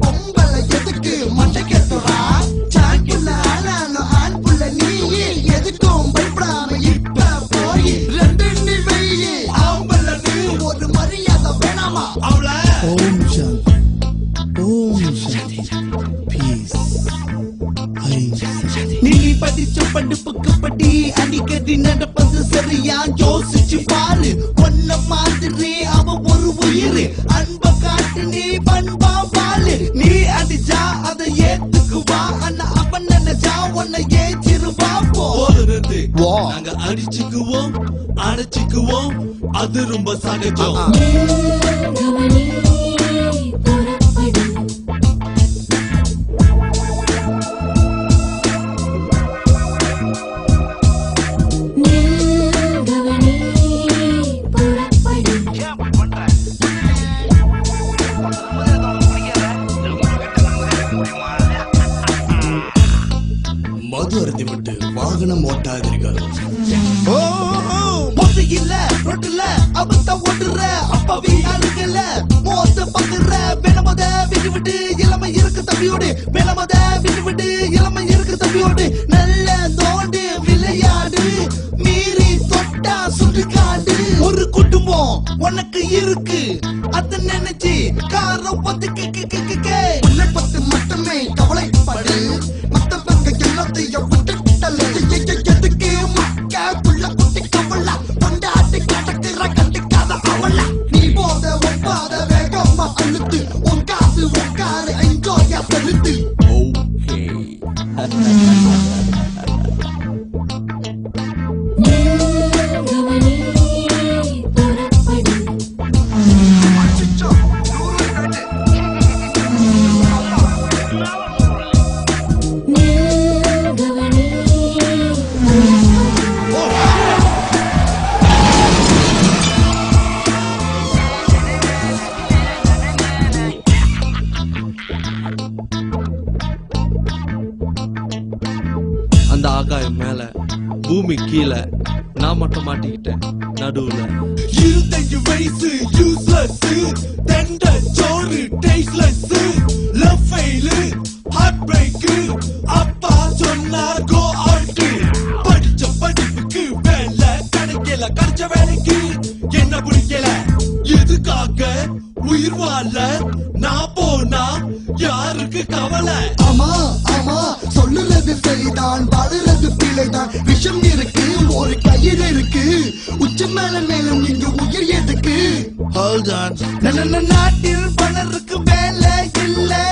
பொம்பள எதுக்கு மண்டை கேட்டுறா சாக்குள்ள ஆனானோ ஆண் புள்ள நீ எதுக்கும் பயப்படாம இப்ப போய் ரெண்டு நீ வெயி ஆம்பள நீ ஒரு மரியாதை வேணாமா அவள ஓம் சாந்தி பீஸ் நீ படிச்ச படிப்புக்கு படி அடிக்கடி நடப்பது சரியா யோசிச்சு பாரு ஒன்ன மாதிரி அவ ஒரு உயிர் அன்ப காட்டு நீ பண்பா பாலு நீ அடிச்சா அதை ஏத்துக்குவா ஆனா அவன் நினைச்சா உன்னை ஏச்சிருவா போறது நாங்க அடிச்சுக்குவோம் அணைச்சுக்குவோம் அது ரொம்ப சகஜம் மது அருந்தி விட்டு வாகனம் ஓட்டாதீர்கள் இல்ல ரொட்டுல அவத்த ஓட்டுற அப்பாவி ஆளுகள்ல மோச பக்குற வெனமத விட்டு விட்டு இளமை இருக்கு தம்பியோடு வெனமத விட்டு விட்டு இளமை இருக்கு தம்பியோடு நல்ல தோண்டு விளையாடு மீறி தொட்டா சுடுகாடு ஒரு குடும்பம் உனக்கு இருக்கு அத நினைச்சு காரம் பத்து உன்னை பத்து மட்டுமே கவலைப்படு மத்த பக்க எல்லாத்தையும் விட்டு எதுக்கு மக்கா புள்ள குட்டி கவலை கொண்டாட்டி கடக்குற கண்டுக்காத அவள நீ போத ஒப்பாத வேகமா அழுத்து உன் காசு உட்காரு என்ஜாய் செலுத்து அந்த ஆகாயம் மேல பூமி கீழே நான் மட்டும் மாட்டிக்கிட்டேன் நடுவுல 25 வயசு யூஸ்லெஸ் தெண்ட சோறு tasteless love fail heart break அப்பா சொன்னார் கோ அவுட் படிச்ச படிப்புக்கு வேலை கிடைக்கல கிடைச்ச வேலைக்கு என்ன பிடிக்கல எதுக்காக உயிர் வாழ நான் போனா யாருக்கு கவலை ஆமா ஆமா சொல்லுறது சரிதான் வாழுறது பிழைதான் விஷம் இருக்கு ஒரு கயிறு இருக்கு உச்ச மேல மேலும் இங்க உயிர் எதுக்கு நாட்டில் பலருக்கு வேலை இல்லை